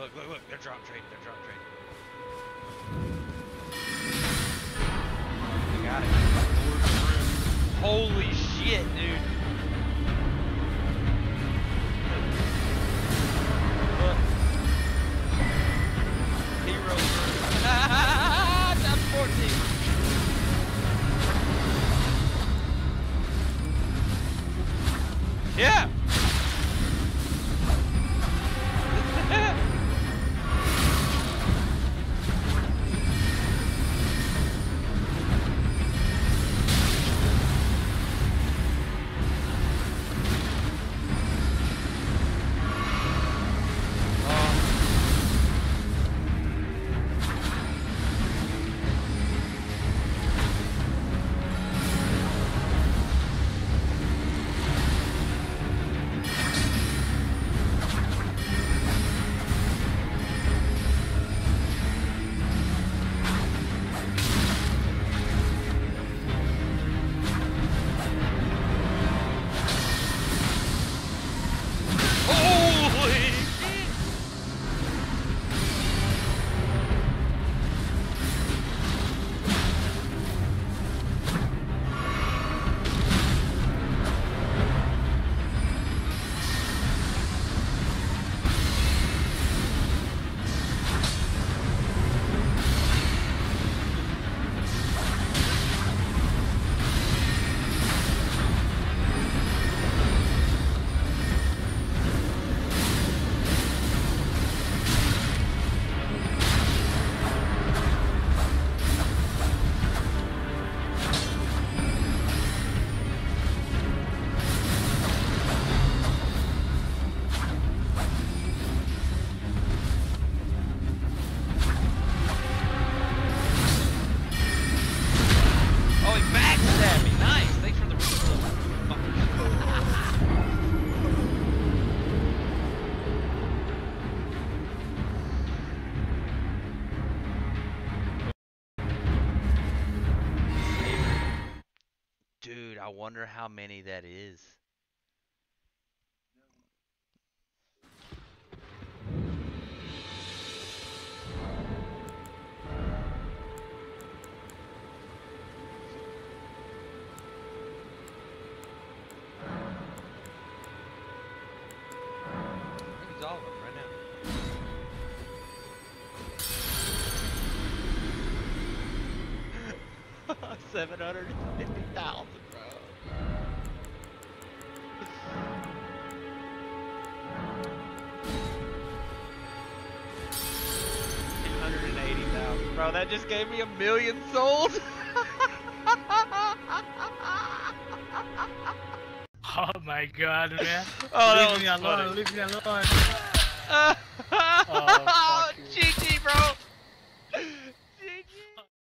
Look, they're drop trading, They got it. Holy shit, dude. Look. Heroes. Top 14. Yeah. Dude, I wonder how many that is. I think it's all of them right now. 750,000, bro. $280,000, bro. That just gave me 1,000,000 sold. Oh my god, man. Oh, leave me alone, leave me alone. Oh, GG, bro.